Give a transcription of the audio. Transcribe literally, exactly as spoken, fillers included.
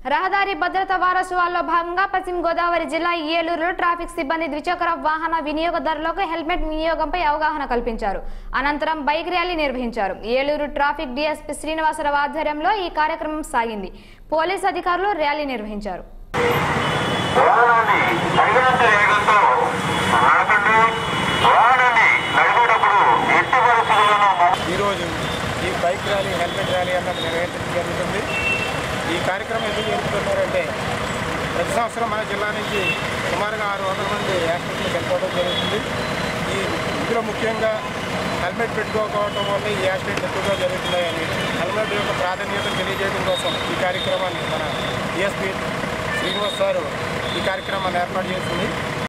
రహదారి భద్రత వారోత్సవాల్లో భాగంగా పశ్చిమ గోదావరి జిల్లా ఏలూరులో ట్రాఫిక్ సిబ్బంది ద్విచక్ర వాహన వినియోగదారులకు హెల్మెట్ వినియోగంపై అవగాహన కల్పించారు. అనంతరం బైక్ ర్యాలీ నిర్వహించారు. ఏలూరు ట్రాఫిక్ డీఎస్పీ శ్రీనివాసరావు ఆధ్వర్యంలో ఈ కార్యక్రమం సాగింది. పోలీసు అధికారులు ర్యాలీ నిర్వహించారు. ఈ బైక్ ర్యాలీ హెల్మెట్ ర్యాలీ అన్నది నిర్వహించడం జరుగుతుంది. ఈ కార్యక్రమం ఎందుకు జరుగుతున్నారంటే ప్రతి సంవత్సరం మన జిల్లా నుంచి సుమారుగా ఆరు వందల మంది యాక్సిడెంట్లు చనిపోవడం జరుగుతుంది. ఈ ఇందులో ముఖ్యంగా హెల్మెట్ పెట్టుకోకపోవడం వల్ల ఈ యాక్సిడెంట్ ఎక్కువగా జరుగుతున్నాయని హెల్మెట్ యొక్క ప్రాధాన్యతను తెలియజేయడం కోసం ఈ కార్యక్రమాన్ని మన డిఎస్పీ శ్రీనివాస్ సారు ఈ కార్యక్రమాన్ని ఏర్పాటు చేసింది.